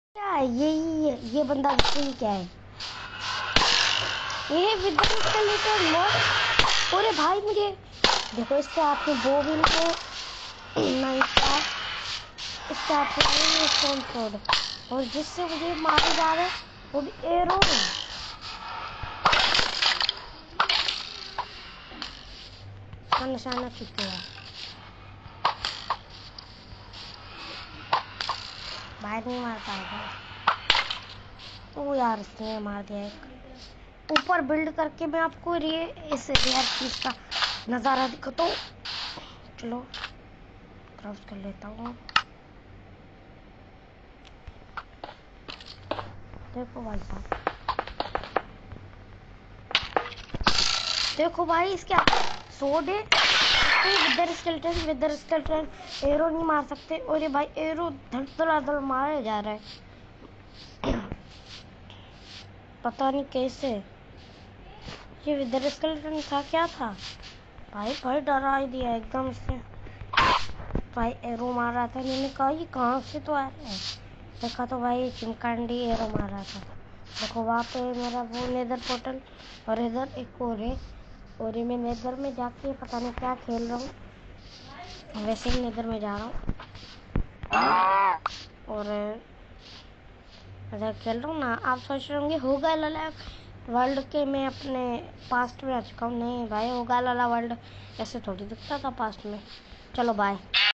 क्या है ये बंदा देखिए क्या है ये विद स्केलेटन मॉड। अरे भाई मुझे देखो इसके हाथ में वो भी नहीं इसके हाथ में स्टोन स्वॉर्ड और जिससे मुझे मारे जा रहे वो भी एरो। निशाना चुके हैं भाई, नहीं मार पाएगा। ओ यार इसने मार दिया एक। ऊपर बिल्ड करके मैं आपको इस रेयर चीज का नजारा दिखाता हूँ। चलो क्रॉस कर लेता हूँ। देखो भाई साहब, देखो भाई इसके सोड है। विदर स्केलेटन एरो नहीं मार सकते। और ये भाई एरो धड़ मारे जा रहा है पता नहीं कैसे। ये विदर स्केलेटन था क्या था भाई डरा ही दिया एकदम से। भाई एरो मार रहा था, मैंने कहा ये कहाँ से तो आ रहा है। देखा तो भाई चिमकांडी एरो मार रहा था। देखो वहाँ पे मेरा वो नेदर पोर्टल और इधर एक और है। और ये मैं नेदर में जाके पता नहीं क्या खेल रहा हूँ। वैसे ही नेदर में जा रहा हूँ और इधर खेल रहा हूँ ना। आप सोच रहे होंगे होगा लाला वर्ल्ड के मैं अपने पास्ट में आ चुका हूँ। नहीं भाई, होगा लाला वर्ल्ड ऐसे थोड़ी दिखता था पास्ट में। चलो बाय।